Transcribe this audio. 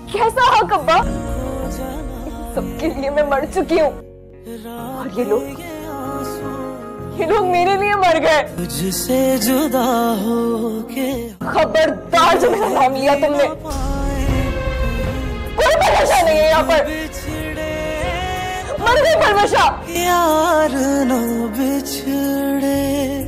कैसा हक अब्बा? सबके लिए मैं मर चुकी हूँ और ये लोग मेरे लिए मर गए। तुझसे जुदा होके खबरदार जो मेरा नाम लिया तुमने, कोई परवशा नहीं है यहाँ पर। मर गई परवशा। यार न बिछड़े।